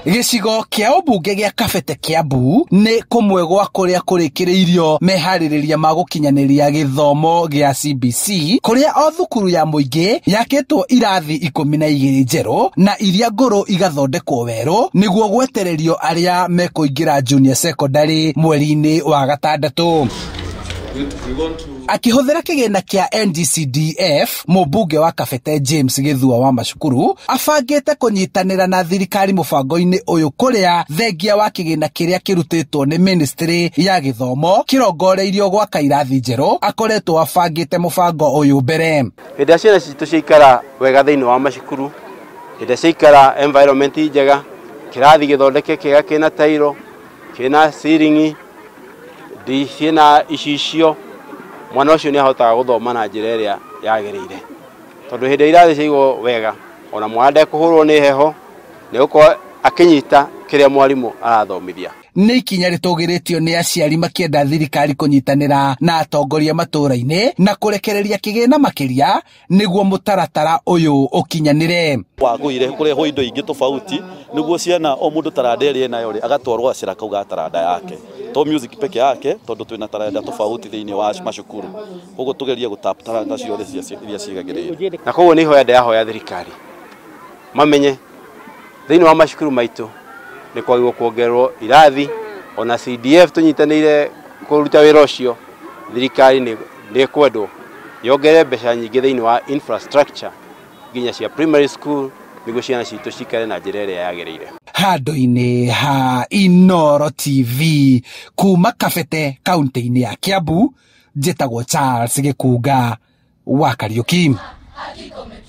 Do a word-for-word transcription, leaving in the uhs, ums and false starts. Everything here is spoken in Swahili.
Gicigo kia ubunge gia Kabete Kiambu ni kumwe gwa kuria kurikiriirio mehaririria ma gukinyaniria githomo gia C B C kuria o thukuru ya muingi yaketwo irathi ikumi na igiri njeru na iria nguru igathondekwo weru niguo gwetererio aria mekuingira junior secondary mweri-ini wa gatandatu. Akihuthira kigina kia N D C D F, mubunge wa Kabete James Githua wa Macukuru afangite kunyitanira na thirikari mubango-ini uyu kuria thengia wa kigina kiria kirutitwo ni ministry ya githomo kirongoreirio gwaka irathi njeru akoretwo afangite mubango uyu mbere. Hĩndĩ ciana citu ciikara wega thiini wa macukuru, hĩndĩ ciikara environment njega, kirathi githondeke kiga kina tairo, kina ceiling, di ciana icicio, mwana ucio ni ahotaga guthoma na njira iria yagirire. Tondu hindi irathi ciigwo wega, ona mwana kuhurwo ni heho, ni uko akinyita kiria mwarimu arathomithia. Ni ikinya ritugiritio ni aciari makienda thirikari kunyitanira na atongoria matura-ini na kurekereria kigina makiria niguo mutaratara uyu ukinyanire. Wagwire kureho indo ingi tofauti niguo ciana o mundu taranda iri nayo ri agatwarwo acira kauga taranda yake to music peke yake tondu twina taranda tofauti thiini wa macukuru uguo tugerie gutap taranda ciothe iria cigagirire na koguo ni hoya ndahoya thirikari mamenye thiini wa macukuru maitu ni kwagirwo kuongererwo irathi ona C D F tunyitanire kuruta wira ucio thirikari ni ni kwendwo yongere mbeca nyingi thiini wa infrastructure ginya cia primary school niguo ciana citu cikare na njira iria yagirire. Handu-ini ha Inooro T V kuma Kabete kaunti-ini ya Kiambu njitagwo Charles Gikunga wa Kariuki.